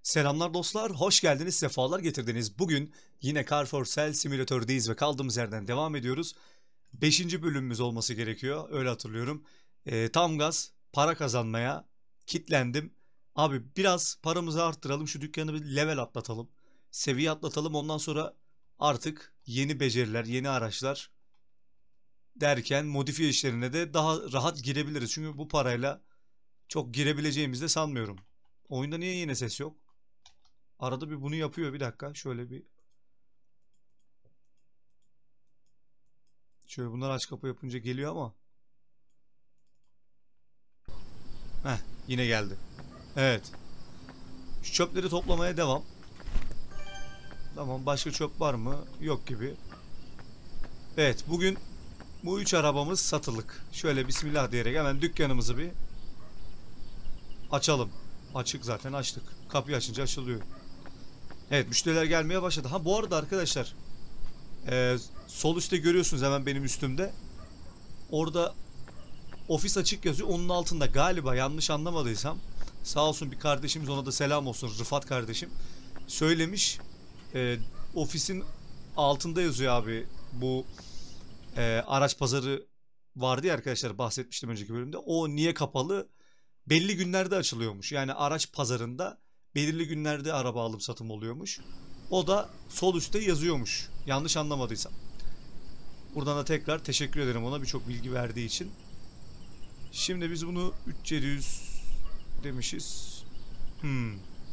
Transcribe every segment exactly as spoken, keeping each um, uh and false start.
Selamlar dostlar, hoş geldiniz, sefalar getirdiniz. Bugün yine Car for Sale Simulator'dayız ve kaldığımız yerden devam ediyoruz. Beşinci bölümümüz olması gerekiyor, öyle hatırlıyorum. Ee, tam gaz, para kazanmaya kitlendim. Abi biraz paramızı arttıralım, şu dükkanı bir level atlatalım. Seviye atlatalım, ondan sonra artık yeni beceriler, yeni araçlar derken modifiye işlerine de daha rahat girebiliriz. Çünkü bu parayla çok girebileceğimizi de sanmıyorum. Oyunda niye yine ses yok? Arada bir bunu yapıyor. Bir dakika. Şöyle bir. Şöyle bunlar aç kapı yapınca geliyor ama. Heh. Yine geldi. Evet. Şu çöpleri toplamaya devam. Tamam. Başka çöp var mı? Yok gibi. Evet. Bugün bu üç arabamız satılık. Şöyle bismillah diyerek hemen dükkanımızı bir açalım. Açık zaten açtık. Kapıyı açınca açılıyor. Evet. Müşteriler gelmeye başladı. Ha bu arada arkadaşlar. Ee, sol üstte görüyorsunuz hemen benim üstümde. Orada ofis açık yazıyor. Onun altında galiba yanlış anlamadıysam sağ olsun bir kardeşimiz, ona da selam olsun, Rıfat kardeşim söylemiş. E, ofisin altında yazıyor abi bu e, araç pazarı vardı ya arkadaşlar, bahsetmiştim önceki bölümde. O niye kapalı? Belli günlerde açılıyormuş. Yani araç pazarında belirli günlerde araba alım satım oluyormuş. O da sol üstte yazıyormuş. Yanlış anlamadıysam. Buradan da tekrar teşekkür ederim ona birçok bilgi verdiği için. Şimdi biz bunu üç bin yedi yüz demişiz. Hmm.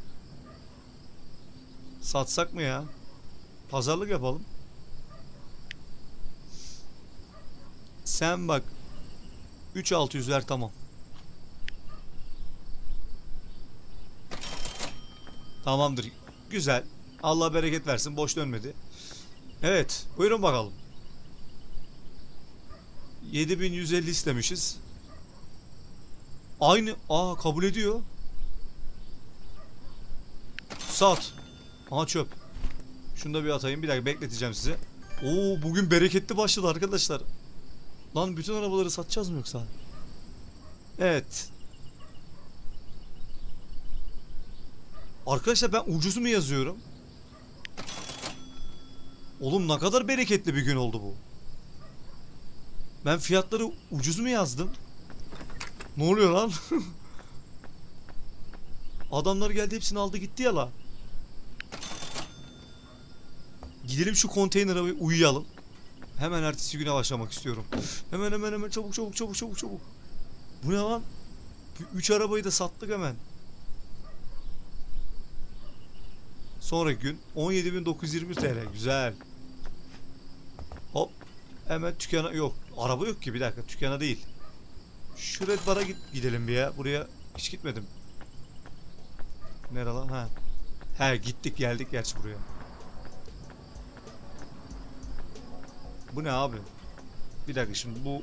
Satsak mı ya? Pazarlık yapalım. Sen bak. üç bin altı yüz ver, tamam. Tamamdır. Güzel. Allah bereket versin. Boş dönmedi. Evet. Buyurun bakalım. yedi bin yüz elli istemişiz. Aynı. Aa, kabul ediyor. Sat. Aha çöp. Şunu da bir atayım. Bir dakika bekleteceğim sizi. Oo, bugün bereketli başladı arkadaşlar. Lan bütün arabaları satacağız mı yoksa? Evet. Arkadaşlar ben ucuz mu yazıyorum? Oğlum ne kadar bereketli bir gün oldu bu. Ben fiyatları ucuz mu yazdım? Ne oluyor lan? Adamlar geldi hepsini aldı gitti ya la. Gidelim şu konteynere uyuyalım. Hemen ertesi güne başlamak istiyorum. Hemen hemen hemen çabuk çabuk çabuk çabuk çabuk. Bu ne lan? Üç arabayı da sattık hemen. Sonraki gün on yedi bin dokuz yüz yirmi T L. Güzel. Hop. Hemen dükkana yok. Araba yok ki, bir dakika, dükkana değil. Şu Red Bar'a git, gidelim bir ya. Buraya hiç gitmedim. Nerede lan? Ha. He, gittik geldik gerçi buraya. Bu ne abi? Bir dakika şimdi bu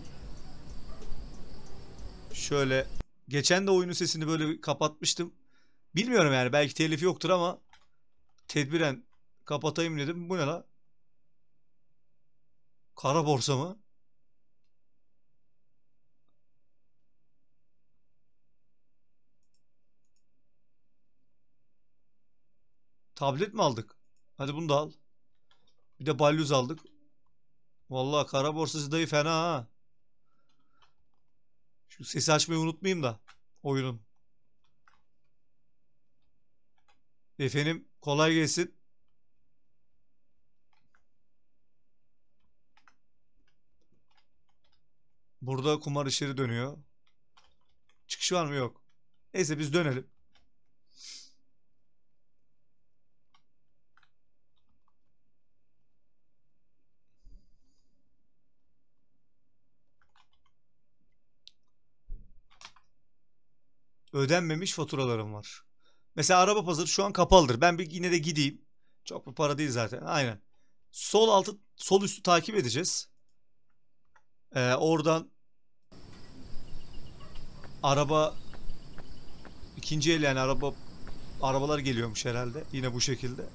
şöyle, geçen de oyunun sesini böyle bir kapatmıştım. Bilmiyorum yani, belki telif yoktur ama tedbiren kapatayım dedim. Bu ne la? Kara borsa mı? Tablet mi aldık? Hadi bunu da al. Bir de balyuz aldık. Vallahi kara borsası dayı fena ha. Şu sesi açmayı unutmayayım da oyunun. Efendim kolay gelsin. Burada kumar işleri dönüyor. Çıkış var mı? Yok. Neyse biz dönelim. Ödenmemiş faturalarım var. Mesela araba pazarı şu an kapalıdır. Ben bir yine de gideyim. Çok bir para değil zaten. Aynen. Sol altı, sol üstü takip edeceğiz. Ee, oradan araba, ikinci el yani araba, arabalar geliyormuş herhalde. Yine bu şekilde.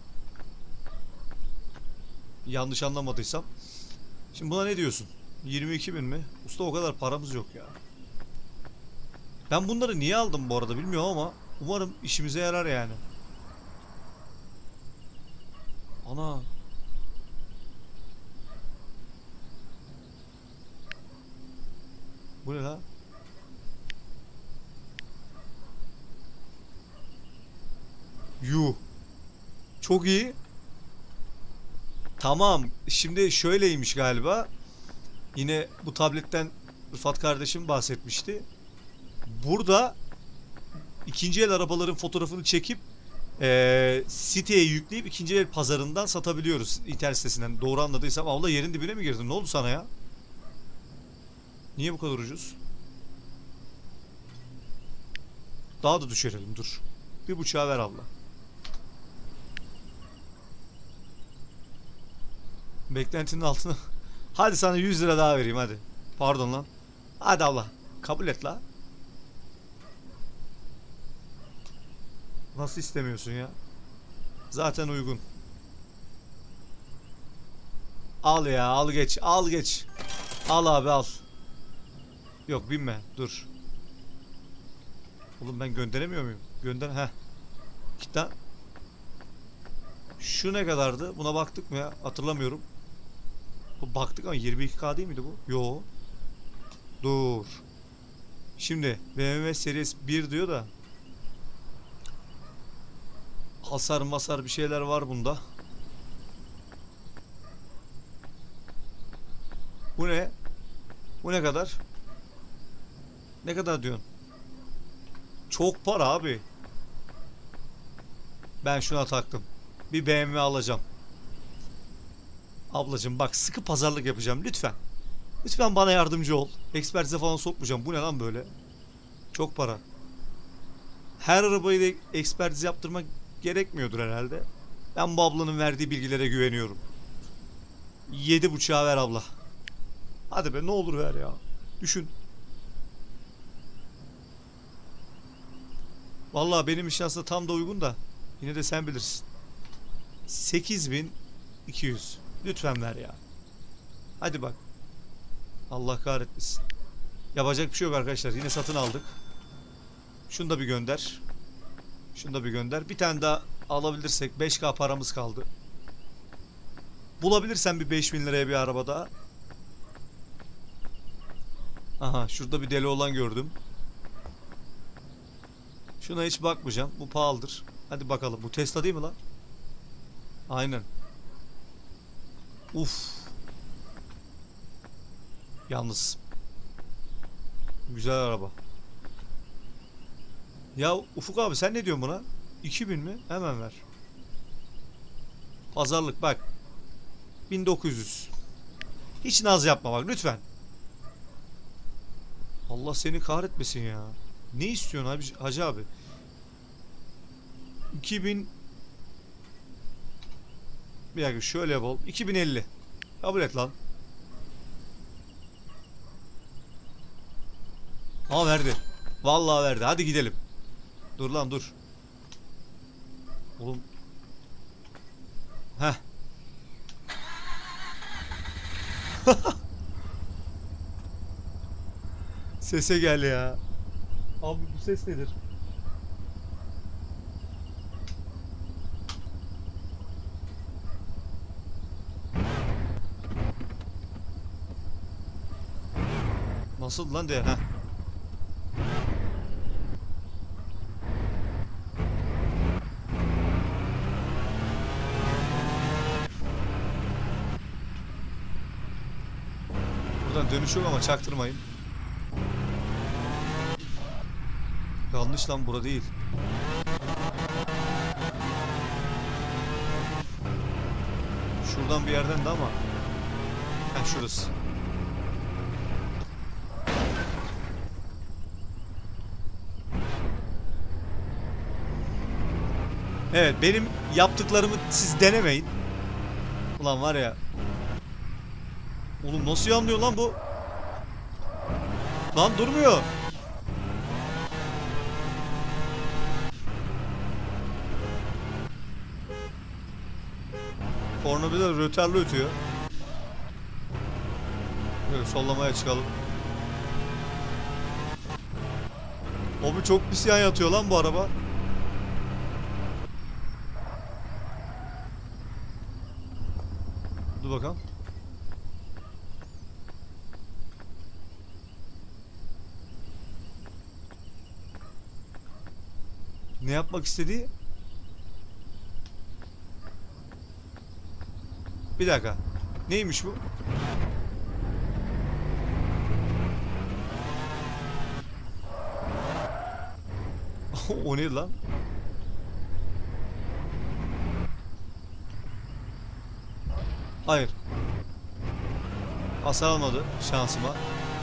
Yanlış anlamadıysam. Şimdi buna ne diyorsun? yirmi iki bin mi? Usta o kadar paramız yok ya. Ben bunları niye aldım bu arada bilmiyorum ama umarım işimize yarar yani. Ana. Bu ne la? Yuh. Çok iyi. Tamam. Şimdi şöyleymiş galiba. Yine bu tabletten Rıfat kardeşim bahsetmişti. Burada ikinci el arabaların fotoğrafını çekip ee, siteye yükleyip ikinci el pazarından satabiliyoruz internet sitesinden. Doğru anladıysam. Allah, yerin dibine mi girdin? Ne oldu sana ya? Niye bu kadar ucuz? Daha da düşürelim, dur. Bir buçuğa ver abla. Beklentinin altına. Hadi sana yüz lira daha vereyim hadi. Pardon lan. Hadi abla. Kabul et la. Nasıl istemiyorsun ya? Zaten uygun. Al ya, al geç, al geç. Al abi, al. Yok, binme, dur. Oğlum ben gönderemiyor muyum? Gönder, heh. Kitap. Şu ne kadardı? Buna baktık mı ya? Hatırlamıyorum. Bu baktık ama yirmi iki K değil miydi bu? Yo. Dur. Şimdi B M W Series bir diyor da hasar masar bir şeyler var bunda. Bu ne? Bu ne kadar? Ne kadar diyorsun? Çok para abi. Ben şuna taktım. Bir B M W alacağım. Ablacığım bak, sıkı pazarlık yapacağım lütfen. Lütfen bana yardımcı ol. Ekspertize falan sokmayacağım. Bu ne lan böyle? Çok para. Her arabayı da ekspertiz yaptırmak gerekmiyordur herhalde. Ben bu ablanın verdiği bilgilere güveniyorum. Yedi buçuğa ver abla. Hadi be, ne olur ver ya. Düşün. Vallahi benim için aslında tam da uygun da. Yine de sen bilirsin. sekiz bin iki yüz. Lütfen ver ya. Hadi bak. Allah kahretmesin. Yapacak bir şey yok arkadaşlar. Yine satın aldık. Şunu da bir gönder. Şunu da bir gönder. Bir tane daha alabilirsek beş K paramız kaldı. Bulabilirsen bir beş bin liraya bir araba daha. Aha, şurada bir deli olan gördüm. Şuna hiç bakmayacağım. Bu pahalıdır. Hadi bakalım. Bu Tesla değil mi lan? Aynen. Uf. Yalnız. Güzel araba. Ya Ufuk abi, sen ne diyorsun buna? iki bin mi? Hemen ver. Pazarlık bak. bin dokuz yüz. Hiç naz yapma bak lütfen. Allah seni kahretmesin ya. Ne istiyorsun abi, hacı abi? iki bin. Bir dakika şöyle yapalım. iki bin elli. Kabul et lan. Aa, verdi. Vallahi verdi. Hadi gidelim. Dur lan dur. Oğlum. Heh. Sese gel ya. Abi bu ses nedir? Nasıl lan de? Heh. Buradan dönüş yok ama çaktırmayın. Yanlış lan, bura değil. Şuradan bir yerden de ama. Heh, şurası. Evet, benim yaptıklarımı siz denemeyin. Ulan var ya. Oğlum nasıl yanlıyor lan bu? Lan durmuyor. Korna bir de röterli ötüyor. Böyle sollamaya çıkalım. Abi çok pis yan yatıyor lan bu araba. Dur bakalım. Ne yapmak istediği? Bir dakika. Neymiş bu? O ne lan? Hayır. Hasar almadı şansıma.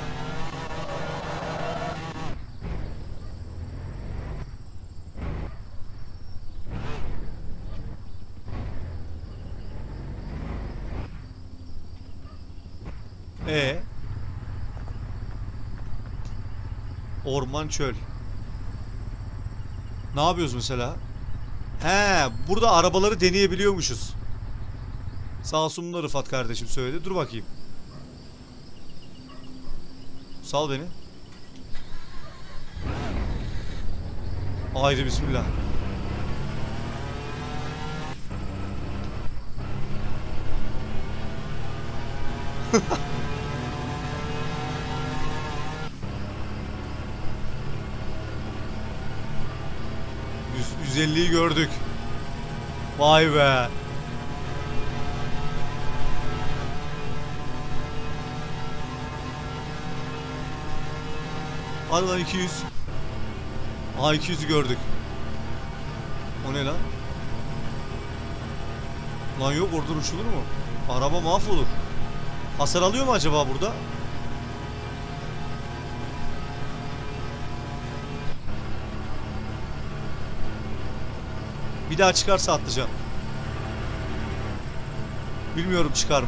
Ee, orman çöl. Ne yapıyoruz mesela? He, burada arabaları deneyebiliyormuşuz. Sağ olsun da Rıfat kardeşim söyledi. Dur bakayım. Sal beni. Haydi bismillah. yüz elliyi gördük. Vay be. Hadi lan iki yüz. Aa iki yüzü gördük. O ne lan? Lan yok, oradan uçulur mu? Araba mahvolur. Hasar alıyor mu acaba burada? Bir daha çıkarsa atlayacağım. Bilmiyorum çıkar mı?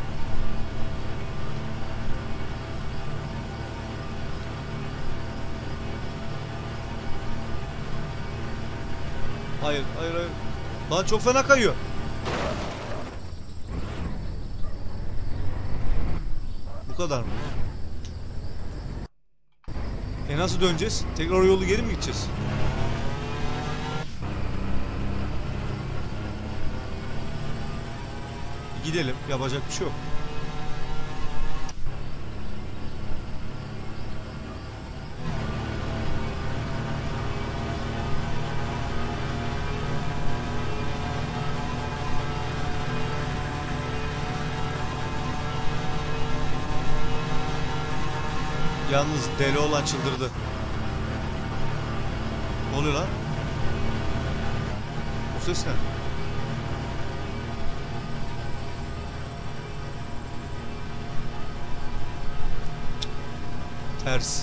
Hayır, hayır, hayır. Lan çok fena kayıyor. Bu kadar mı? E nasıl döneceğiz? Tekrar o yolu geri mi gideceğiz? Gidelim. Yapacak bir şey yok. Yalnız deli olan çıldırdı. Ne oluyor lan? O ses ne? Ters.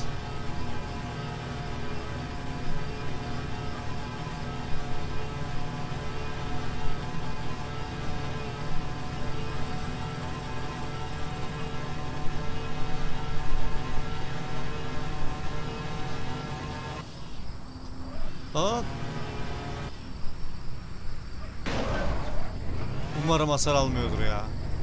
Aa. Umarım hasar almıyordur ya.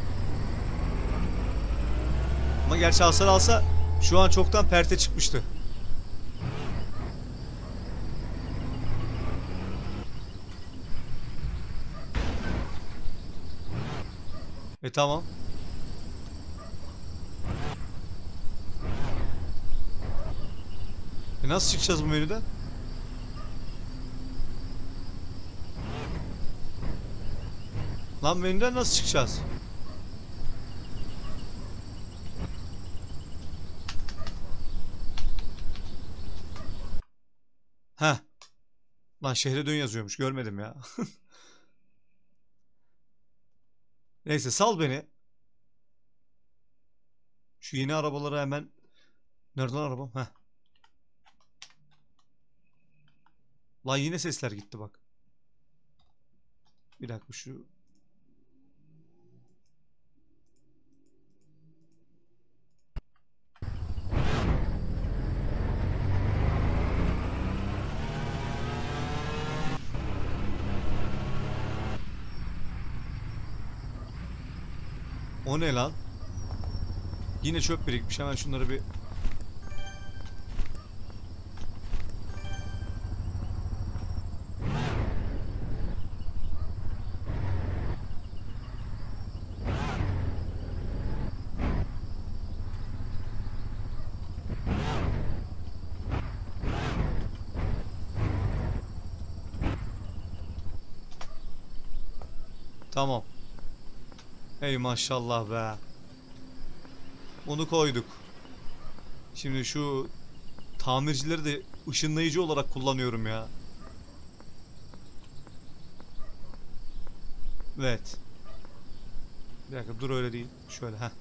Ama gerçi hasar alsa şu an çoktan perte çıkmıştı. E tamam. E nasıl çıkacağız bu menüden? Lan menüden nasıl çıkacağız? Heh. Lan şehre dön yazıyormuş. Görmedim ya. Neyse sal beni. Şu yeni arabaları hemen... Nereden arabam? Heh. Lan yine sesler gitti bak. Bir dakika şu... O ne lan? Yine çöp birikmiş. Hemen şunları bir... Tamam. Ey maşallah be. Bunu koyduk. Şimdi şu tamircileri de ışınlayıcı olarak kullanıyorum ya. Evet. Bir dakika, dur öyle değil. Şöyle ha.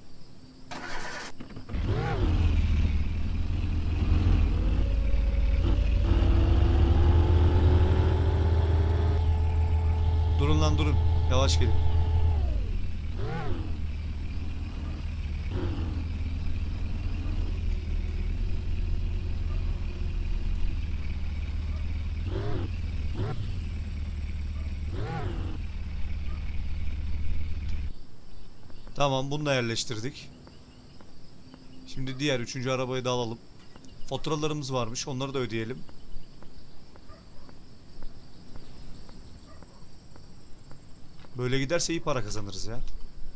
Durun lan durun. Yavaş gelin. Tamam, bunu da yerleştirdik. Şimdi diğer üçüncü arabayı da alalım. Faturalarımız varmış, onları da ödeyelim. Böyle giderse iyi para kazanırız ya.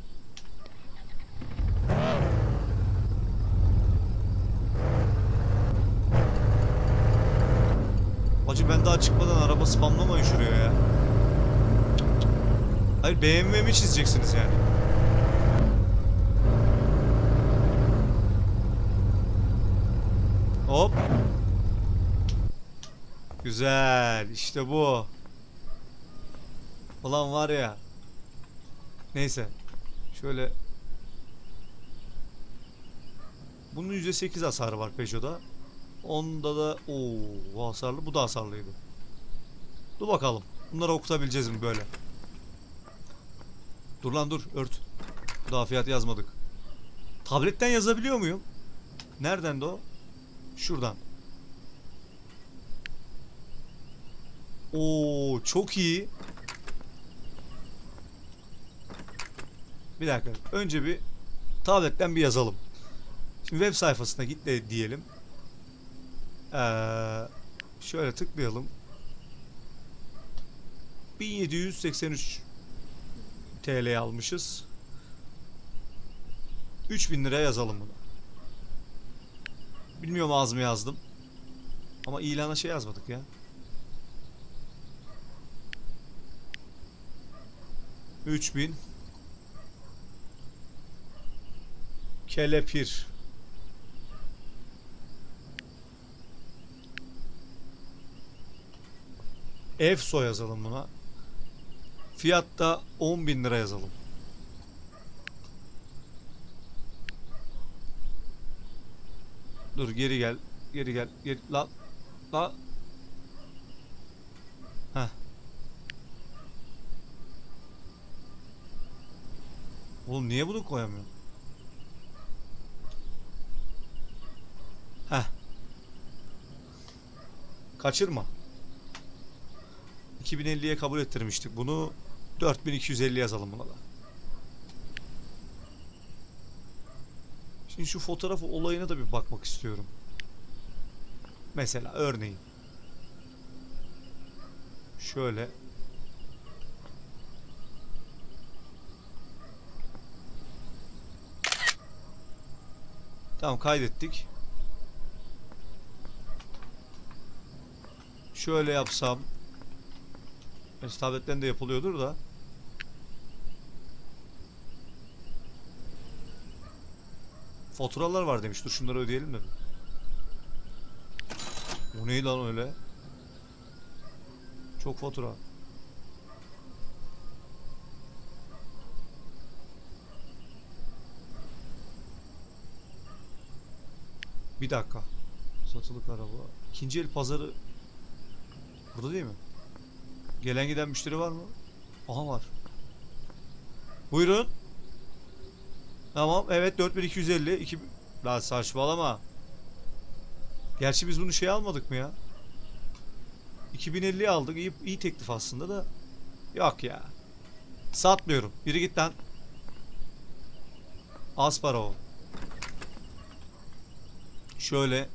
Hacı, ben daha çıkmadan araba spamlamayın şuraya ya. Hayır, B M W'mi çizeceksiniz yani. Hop. Güzel, işte bu. Ulan var ya. Neyse. Şöyle. Bunun yüzde sekiz hasarı var Peugeot'da. Onda da ooo, bu hasarlı, bu da hasarlıydı. Dur bakalım. Bunları okutabileceğiz mi böyle? Dur lan dur, ört. Daha fiyat yazmadık. Tabletten yazabiliyor muyum? Nereden de o? Şuradan. Oo, çok iyi. Bir dakika. Önce bir tabletten bir yazalım. Şimdi web sayfasına git de diyelim. Ee, şöyle tıklayalım. bin yedi yüz seksen üç T L almışız. üç bin liraya yazalım bunu. Bilmiyorum, az mı yazdım. Ama ilana şey yazmadık ya. üç bin. Kelepir. Efso yazalım buna. Fiyatta on bin lira yazalım. Dur, geri gel. Geri gel. Geri, la. La. Heh. Oğlum niye bunu koyamıyorum? Heh. Kaçırma. iki bin elliye kabul ettirmiştik bunu. dört bin iki yüz elli yazalım buna da. Şimdi şu fotoğraf olayına da bir bakmak istiyorum. Mesela örneğin. Şöyle. Tamam, kaydettik. Şöyle yapsam. Mesela tabletten de yapılıyordur da. Faturalar var demiş. Dur şunları ödeyelim de. O neydi lan öyle? Çok fatura. Bir dakika. Satılık araba. İkinci el pazarı burada değil mi? Gelen giden müşteri var mı? Aha, var. Buyurun. Tamam, evet, dört bin iki yüz elli. iki... Lan saçmalama. Gerçi biz bunu şey almadık mı ya? iki bin elliye aldık. İyi, iyi teklif aslında da. Yok ya. Satmıyorum. Biri git lan. Az para o. Şöyle.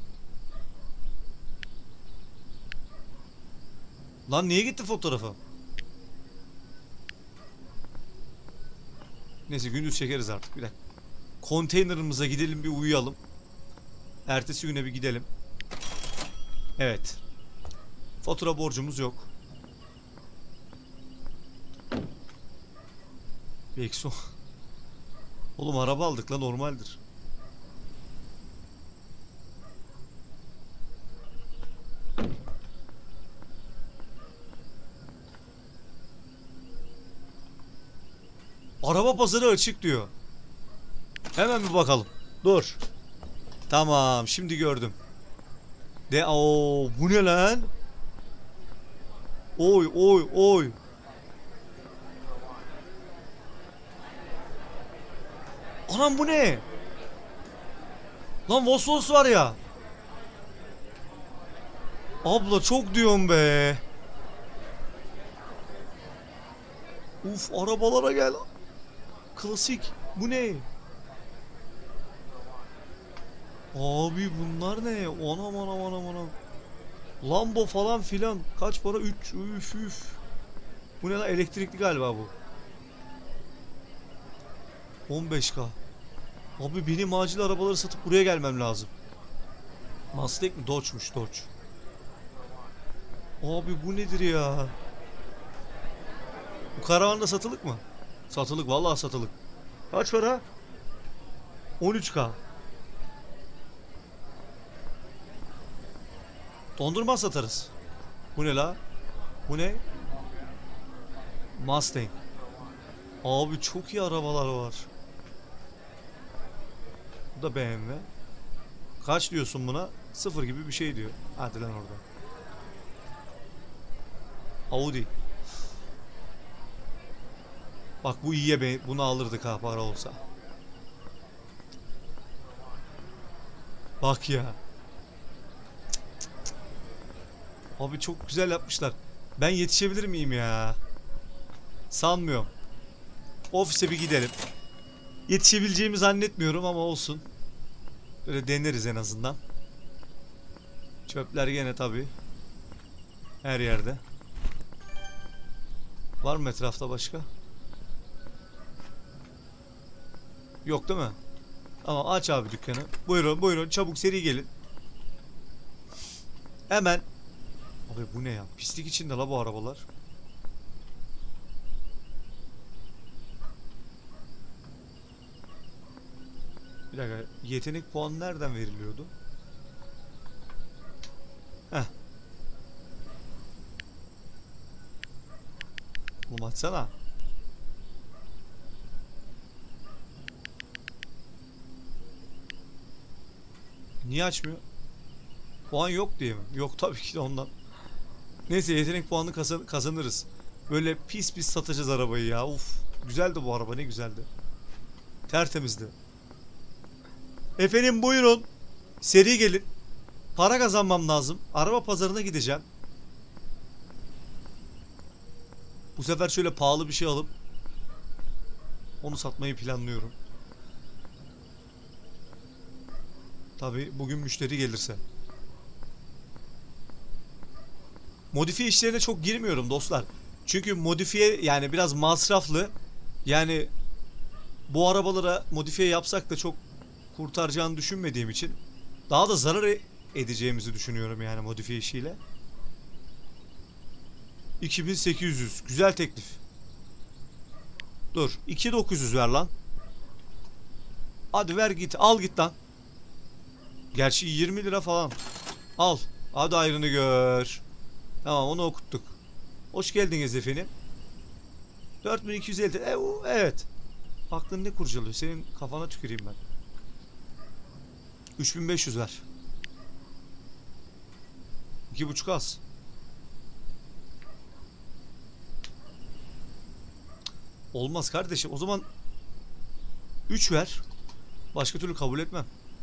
Lan niye gitti fotoğrafı? Neyse, gündüz çekeriz artık. Bir dakika. Konteynerımıza gidelim, bir uyuyalım. Ertesi güne bir gidelim. Evet. Fatura borcumuz yok. Bir eksi on. Oğlum araba aldık la, normaldir. Araba pazarı açık diyor. Hemen bir bakalım. Dur. Tamam, şimdi gördüm. De o bu ne lan? Oy oy oy. Anam bu ne? Lan Vos Vos var ya. Abla çok diyorum be. Uf, arabalara gel. Klasik. Bu ne? Abi bunlar ne? Anam anam anam anam. Lambo falan filan. Kaç para? üç. Üf üf. Bu ne lan? Elektrikli galiba bu. on beş K. Abi benim acil arabaları satıp buraya gelmem lazım. Mustang mi? Dodge'muş, Dodge. Abi bu nedir ya? Bu karavan da satılık mı? Satılık, vallahi satılık. Kaç para? on üç K. Dondurma satarız. Bu ne la? Bu ne? Mustang. Abi çok iyi arabalar var. Bu da B M W. Kaç diyorsun buna? Sıfır gibi bir şey diyor. Hadi lan orada. Audi. Bak bu iyiye be, bunu alırdık ha, para olsa. Bak ya. Abi çok güzel yapmışlar. Ben yetişebilir miyim ya? Sanmıyorum. Ofise bir gidelim. Yetişebileceğimi zannetmiyorum ama olsun. Böyle deneriz en azından. Çöpler gene tabii. Her yerde. Var mı etrafta başka? Yok değil mi? Tamam, aç abi dükkanı. Buyurun buyurun, çabuk seri gelin. Hemen. Abi bu ne ya? Pislik içinde la bu arabalar. Bir dakika, yetenek puanı nereden veriliyordu? Heh. Oğlum açsana. Niye açmıyor? Puan yok diye mi? Yok tabii ki de ondan. Neyse, yetenek puanını kazan kazanırız. Böyle pis pis satacağız arabayı ya. Uf. Güzeldi bu araba, ne güzeldi. Tertemizdi. Efendim buyurun. Seri gelin. Para kazanmam lazım. Araba pazarına gideceğim. Bu sefer şöyle pahalı bir şey alıp onu satmayı planlıyorum. Tabii bugün müşteri gelirse. Modifiye işlerine çok girmiyorum dostlar. Çünkü modifiye yani biraz masraflı. Yani bu arabalara modifiye yapsak da çok kurtaracağını düşünmediğim için daha da zarar edeceğimizi düşünüyorum yani modifiye işiyle. iki bin sekiz yüz güzel teklif. Dur, iki bin dokuz yüz ver lan. Hadi ver git, al git lan. Gerçi yirmi lira falan. Al. Hadi ayrını gör. Tamam, onu okuttuk. Hoş geldiniz efendim. dört bin iki yüz elli. E, evet. Aklın ne kurcalıyor? Senin kafana tüküreyim ben. üç bin beş yüz ver. iki buçuk az. Olmaz kardeşim. O zaman üç ver. Başka türlü kabul etmem.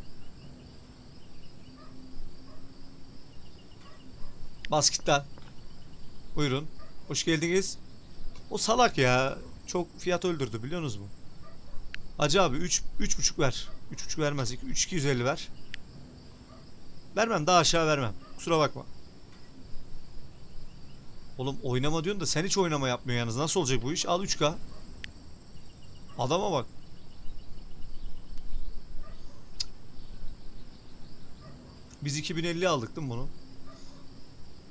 Bas git lan. Buyurun. Hoş geldiniz. O salak ya. Çok fiyat öldürdü, biliyorsunuz mu? Hacı abi üç üç buçuk ver. üç buçuk vermez. üç bin iki yüz elli ver. Vermem, daha aşağı vermem. Kusura bakma. Oğlum oynama diyorsun da sen hiç oynama yapmıyor yalnız. Nasıl olacak bu iş? Al üç K. Adama bak. Biz iki bin elli aldık değil mi bunu?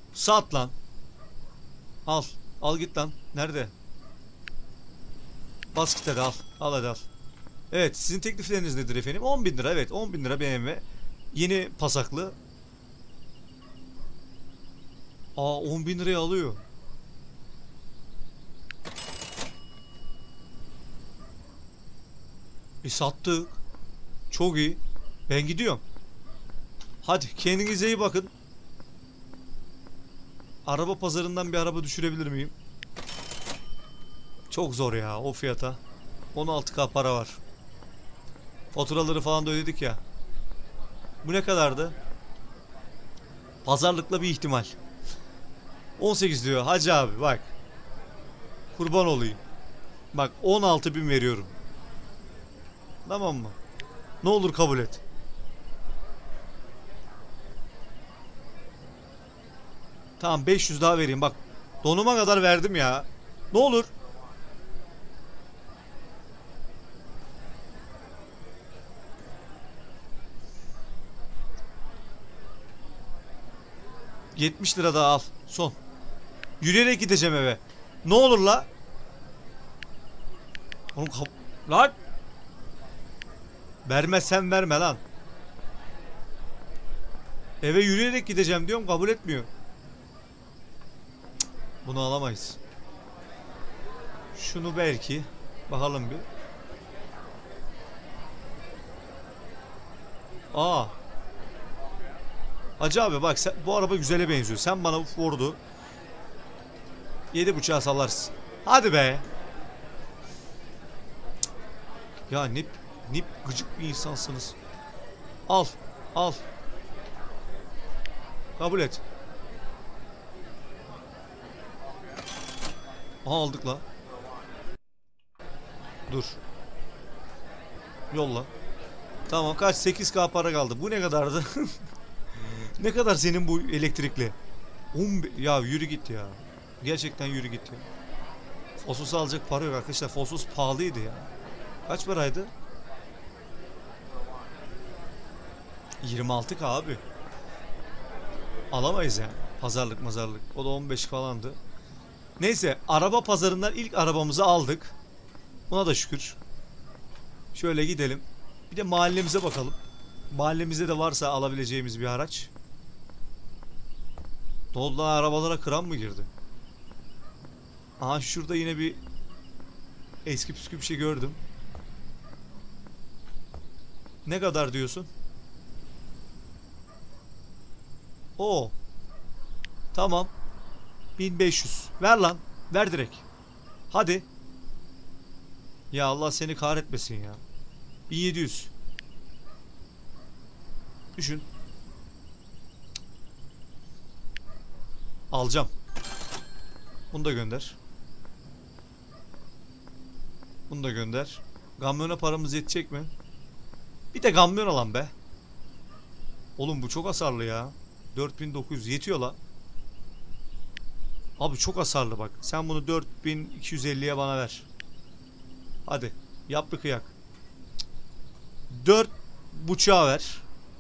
Sat lan. Al. Al git lan. Nerede? Bas git hadi al. Al hadi al. Evet, sizin teklifleriniz nedir efendim? on bin lira, evet, on bin lira B M W. Yeni pasaklı. Aa, on bin liraya alıyor. E sattık. Çok iyi. Ben gidiyorum. Hadi kendinize iyi bakın. Araba pazarından bir araba düşürebilir miyim? Çok zor ya o fiyata. on altı K para var. Faturaları falan da ödedik ya. Bu ne kadardı? Pazarlıkla bir ihtimal. on sekiz diyor. Hacı abi bak. Kurban olayım. Bak on altı bin veriyorum. Tamam mı? Ne olur kabul et. Tamam beş yüz daha vereyim bak. Donuma kadar verdim ya. Ne olur. yetmiş lira daha al. Son. Yürüyerek gideceğim eve. Ne olur la. Oğlum kap... Lan. Vermezsen verme lan. Eve yürüyerek gideceğim diyorum, kabul etmiyor. Cık, bunu alamayız. Şunu belki. Bakalım bir. Aa. Hacı abi bak sen, bu araba güzele benziyor. Sen bana bu Ford'u yedi buçuğa sallarsın. Hadi be. Cık. Ya ne, ne gıcık bir insansınız. Al. Al. Kabul et. Aha aldık la. Dur. Yolla. Tamam kaç? sekiz K para kaldı. Bu ne kadardı? Ne kadar senin bu elektrikli? on ya yürü git ya. Gerçekten yürü git ya. Fosus alacak para yok arkadaşlar. Fosus pahalıydı ya. Kaç paraydı? yirmi altı K abi. Alamayız yani. Pazarlık mazarlık. O da on beş falandı. Neyse araba pazarından ilk arabamızı aldık. Buna da şükür. Şöyle gidelim. Bir de mahallemize bakalım. Mahallemizde de varsa alabileceğimiz bir araç. Ne oldu lan, arabalara kıran mı girdi? Aha şurada yine bir eski püskü bir şey gördüm. Ne kadar diyorsun? Oo. Tamam. bin beş yüz. Ver lan. Ver direkt. Hadi. Ya Allah seni kahretmesin ya. bin yedi yüz. Düşün. Alacağım. Bunu da gönder. Bunu da gönder. Kamyona paramız yetecek mi? Bir de kamyon alan be. Oğlum bu çok hasarlı ya. dört bin dokuz yüz yetiyor la. Abi çok hasarlı bak. Sen bunu dört bin iki yüz elliye bana ver. Hadi. Yap bir kıyak. dört buçuğa ver.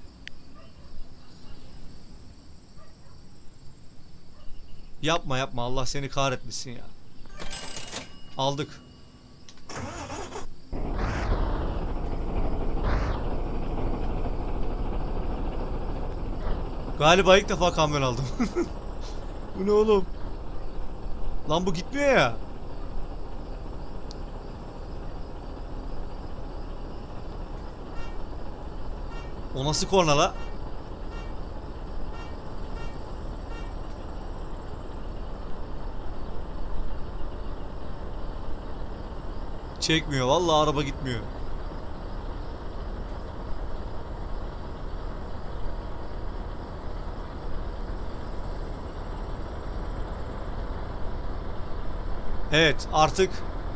Yapma yapma. Allah seni kahretmesin ya. Aldık. Galiba ilk defa kamyon aldım. Bu ne oğlum? Lan bu gitmiyor ya. O nasıl korna la? Çekmiyor. Vallahi araba gitmiyor. Evet artık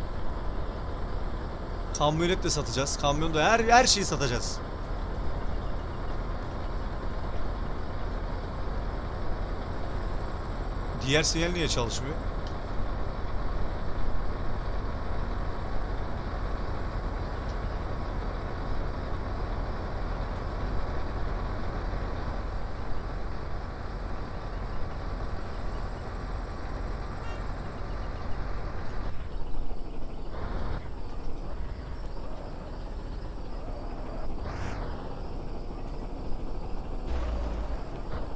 kamyonet de satacağız. Kamyonda her her şeyi satacağız. Diğer sinyal niye çalışmıyor?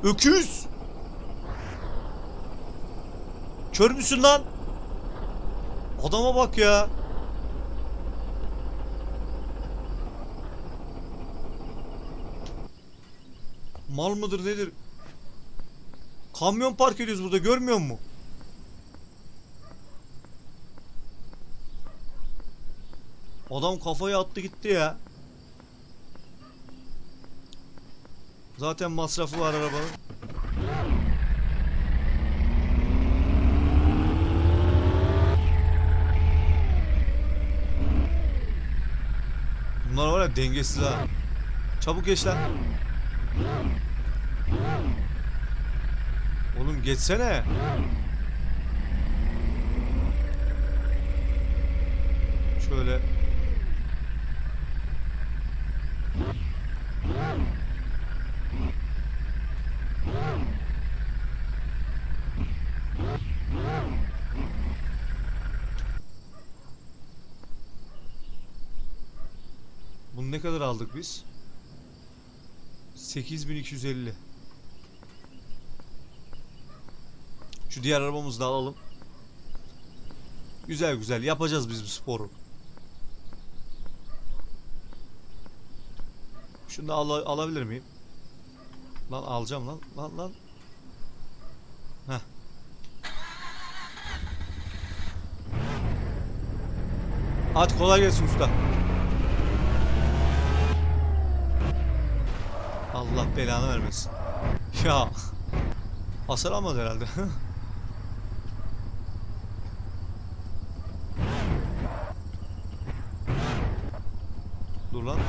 Öküz! Kör müsün lan? Adama bak ya. Mal mıdır nedir? Kamyon park ediyoruz burada, görmüyor musun? Adam kafayı attı gitti ya. Zaten masrafı var arabanın. Bunlar var ya, dengesiz ha. Çabuk geç lan. Oğlum geçsene. Şöyle. Bunu ne kadar aldık biz? sekiz bin iki yüz elli. Şu diğer arabamızı da alalım. Güzel güzel yapacağız biz bu sporu. Şunu da al alabilir miyim? Lan alacağım lan. Lan lan. Heh. Hadi kolay gelsin usta. Allah belanı vermesin. Ya. Hasar almadı herhalde. Dur lan.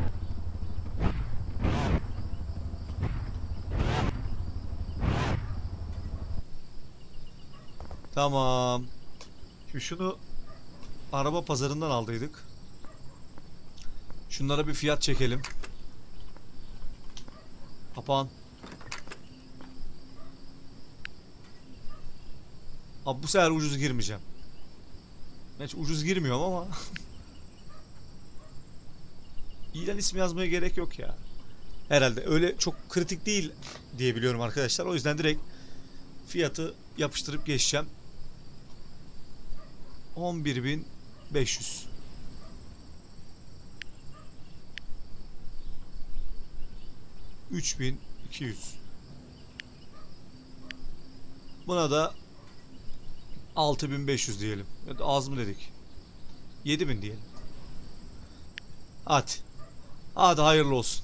Tamam. Şimdi şunu araba pazarından aldıydık. Şunlara bir fiyat çekelim. Kapan. Abi bu sefer ucuz girmeyeceğim. Hiç ucuz girmiyorum ama. İlan ismi yazmaya gerek yok ya. Herhalde öyle çok kritik değil diye biliyorum arkadaşlar. O yüzden direkt fiyatı yapıştırıp geçeceğim. on bir bin beş yüz. üç bin iki yüz. Buna da altı bin beş yüz diyelim. Ya da az mı dedik? yedi bin diyelim. Hadi. Hadi hayırlı olsun.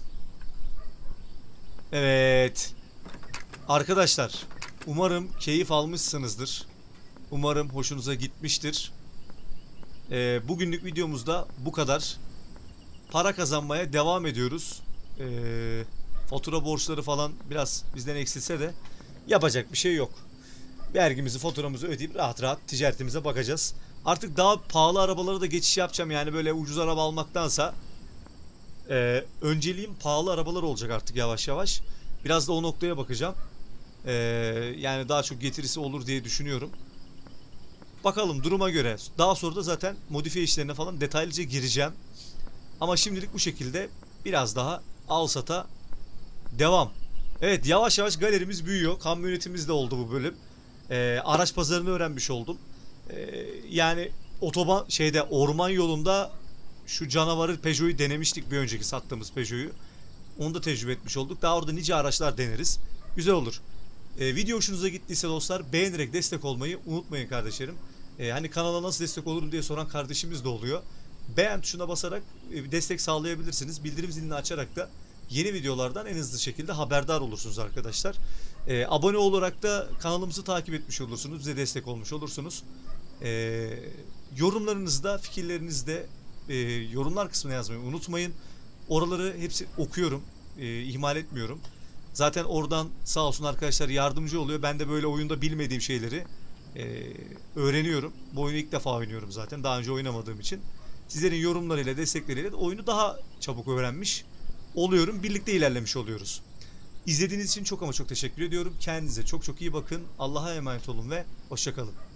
Evet. Arkadaşlar, umarım keyif almışsınızdır. Umarım hoşunuza gitmiştir. Ee, bugünlük videomuzda bu kadar. Para kazanmaya devam ediyoruz. Ee, fatura borçları falan biraz bizden eksilse de yapacak bir şey yok. Vergimizi, faturamızı ödeyip rahat rahat ticaretimize bakacağız. Artık daha pahalı arabalara da geçiş yapacağım. Yani böyle ucuz araba almaktansa e, önceliğim pahalı arabalar olacak artık yavaş yavaş. Biraz da o noktaya bakacağım. E, yani daha çok getirisi olur diye düşünüyorum. Bakalım duruma göre. Daha sonra da zaten modifiye işlerine falan detaylıca gireceğim. Ama şimdilik bu şekilde biraz daha al sata devam. Evet, yavaş yavaş galerimiz büyüyor. Kamyonetimiz de oldu bu bölüm. Ee, araç pazarını öğrenmiş oldum. Ee, yani otoban şeyde orman yolunda şu canavarı Peugeot'u denemiştik, bir önceki sattığımız Peugeot'u. Onu da tecrübe etmiş olduk. Daha orada nice araçlar deneriz. Güzel olur. Ee, video hoşunuza gittiyse dostlar beğenerek destek olmayı unutmayın kardeşlerim. Ee, hani kanala nasıl destek olurum diye soran kardeşimiz de oluyor. Beğen tuşuna basarak e, destek sağlayabilirsiniz. Bildirim zilini açarak da yeni videolardan en hızlı şekilde haberdar olursunuz arkadaşlar. Ee, abone olarak da kanalımızı takip etmiş olursunuz. Bize destek olmuş olursunuz. Ee, yorumlarınızı da, fikirlerinizi de e, yorumlar kısmına yazmayı unutmayın. Oraları hepsi okuyorum. E, ihmal etmiyorum. Zaten oradan sağ olsun arkadaşlar yardımcı oluyor. Ben de böyle oyunda bilmediğim şeyleri e, öğreniyorum. Bu oyunu ilk defa oynuyorum zaten. Daha önce oynamadığım için. Sizlerin yorumlarıyla, destekleriyle de oyunu daha çabuk öğrenmiş oluyorum. Birlikte ilerlemiş oluyoruz. İzlediğiniz için çok ama çok teşekkür ediyorum. Kendinize çok çok iyi bakın. Allah'a emanet olun ve hoşça kalın.